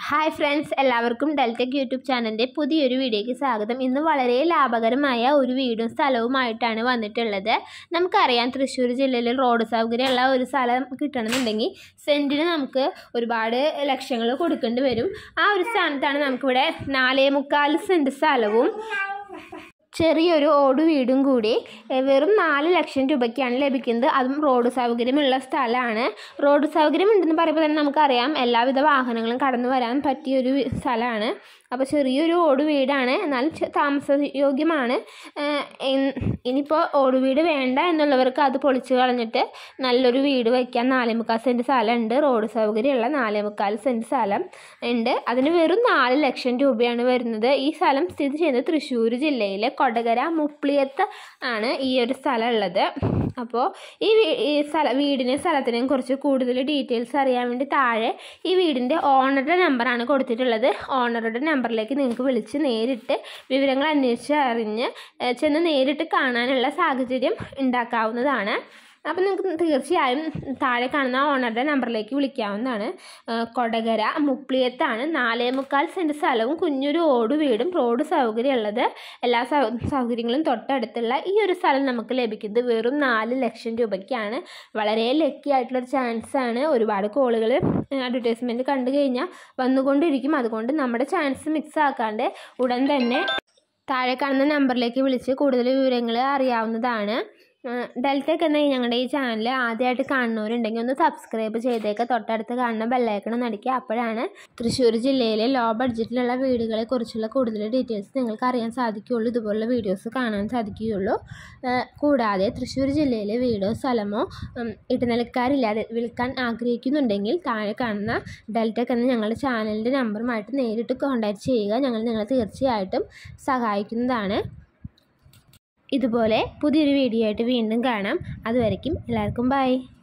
Hi friends, എല്ലാവർക്കും Deltech YouTube ചാനലിൻ്റെ പുതിയൊരു വീഡിയോയ്ക്ക് സ്വാഗതം. ഇന്ന് വളരെ ലാഭകരമായ ഒരു വീടും സ്ഥലവുമായിട്ടാണ് വന്നിട്ടുള്ളത്. നമുക്കറിയാം, തൃശ്ശൂർ ജില്ലയിൽ റോഡ് സൗകര്യമുള്ള ഒരു സ്ഥലം കിട്ടണമെന്നുണ്ടെങ്കിൽ സെൻറ്റിന് നമുക്ക് ഒരുപാട് ലക്ഷങ്ങൾ കൊടുക്കേണ്ടി വരും. ആ ഒരു സ്ഥാനത്താണ് നമുക്കിവിടെ 4.25 സെൻറ്റ് സ്ഥലവും ചെറിയൊരു ഓട് വീടും കൂടി വെറും 4 ലക്ഷം രൂപയ്ക്കാണ് ലഭിക്കുന്നത്. അതും റോഡ് സൗകര്യമുള്ള സ്ഥലമാണ്. റോഡ് സൗകര്യം ഉണ്ടെന്ന് പറയുമ്പോൾ തന്നെ നമുക്കറിയാം എല്ലാവിധ വാഹനങ്ങളും കടന്നു വരാൻ പറ്റിയൊരു സ്ഥലമാണ്. അപ്പോൾ ചെറിയൊരു ഓട് വീടാണ്, എന്നാൽ താമസയോഗ്യമാണ്. ഇനിയിപ്പോൾ ഓട് വീട് വേണ്ട എന്നുള്ളവർക്ക് അത് പൊളിച്ച് കളഞ്ഞിട്ട് നല്ലൊരു വീട് വയ്ക്കാൻ 4.25 സെൻറ്റ് സ്ഥലമുണ്ട്. റോഡ് സൗകര്യമുള്ള 4.25 സെൻറ്റ് സ്ഥലം ഉണ്ട്. അതിന് വെറും 4 ലക്ഷം രൂപയാണ് വരുന്നത്. ഈ സ്ഥലം സ്ഥിതി ചെയ്യുന്നത് തൃശ്ശൂർ ജില്ലയിലെ കൊടകര മുപ്ലിയത്ത് ആണ് ഈ ഒരു സ്ഥലം ഉള്ളത്. അപ്പോൾ ഈ വീടിൻ്റെ സ്ഥലത്തിനെയും കുറിച്ച് കൂടുതൽ ഡീറ്റെയിൽസ് അറിയാൻ വേണ്ടി താഴെ ഈ വീടിൻ്റെ ഓണറുടെ നമ്പറാണ് കൊടുത്തിട്ടുള്ളത്. ഓണറുടെ നമ്പറിലേക്ക് നിങ്ങൾക്ക് വിളിച്ച് നേരിട്ട് വിവരങ്ങൾ അന്വേഷിച്ച് ചെന്ന് നേരിട്ട് കാണാനുള്ള സാഹചര്യം ഉണ്ടാക്കാവുന്നതാണ്. അപ്പോൾ നിങ്ങൾക്ക് തീർച്ചയായും താഴെ കാണുന്ന ഓണറുടെ നമ്പറിലേക്ക് വിളിക്കാവുന്നതാണ്. കൊടകര മുപ്ലിയത്താണ്. 4.25 സെൻറ്റ് സ്ഥലവും കുഞ്ഞൊരു ഓട് വീടും റോഡ് സൗകര്യമുള്ളത്. എല്ലാ സൗകര്യങ്ങളും തൊട്ടടുത്തുള്ള ഈ ഒരു സ്ഥലം നമുക്ക് ലഭിക്കുന്നത് വെറും 4 ലക്ഷം രൂപയ്ക്കാണ്. വളരെ ലക്കി ആയിട്ടുള്ളൊരു ചാൻസാണ്. ഒരുപാട് കോളുകൾ അഡ്വർടൈസ്മെൻറ്റ് കണ്ടു കഴിഞ്ഞാൽ വന്നുകൊണ്ടിരിക്കും. അതുകൊണ്ട് നമ്മുടെ ചാൻസ് മിക്സ് ആക്കാണ്ട് ഉടൻ തന്നെ താഴെ കാണുന്ന നമ്പറിലേക്ക് വിളിച്ച് കൂടുതൽ വിവരങ്ങൾ അറിയാവുന്നതാണ്. ഡെൽടെക് എന്ന ഞങ്ങളുടെ ഈ ചാനൽ ആദ്യമായിട്ട് കാണുന്നവരുണ്ടെങ്കിൽ ഒന്ന് സബ്സ്ക്രൈബ് ചെയ്തേക്കുക. തൊട്ടടുത്ത് കാണുന്ന ബെല്ലൈക്കൺ ഒന്ന് അടിക്കുക. അപ്പോഴാണ് തൃശ്ശൂർ ജില്ലയിലെ ലോ ബഡ്ജറ്റിലുള്ള വീടുകളെ കുറിച്ചുള്ള കൂടുതൽ ഡീറ്റെയിൽസ് നിങ്ങൾക്ക് അറിയാൻ സാധിക്കുകയുള്ളൂ. ഇതുപോലുള്ള വീഡിയോസ് കാണാൻ സാധിക്കുകയുള്ളൂ. കൂടാതെ തൃശ്ശൂർ ജില്ലയിലെ വീടോ സ്ഥലമോ ഇടനിലക്കാരില്ലാതെ വിൽക്കാൻ ആഗ്രഹിക്കുന്നുണ്ടെങ്കിൽ താഴെ കാണുന്ന ഡെൽടെക് എന്ന ഞങ്ങളുടെ ചാനലിൻ്റെ നമ്പറുമായിട്ട് നേരിട്ട് കോൺടാക്റ്റ് ചെയ്യുക. ഞങ്ങൾ നിങ്ങളെ തീർച്ചയായിട്ടും സഹായിക്കുന്നതാണ്. ഇതുപോലെ പുതിയൊരു വീഡിയോ ആയിട്ട് വീണ്ടും കാണാം. അതുവരയ്ക്കും എല്ലാവർക്കും ബൈ.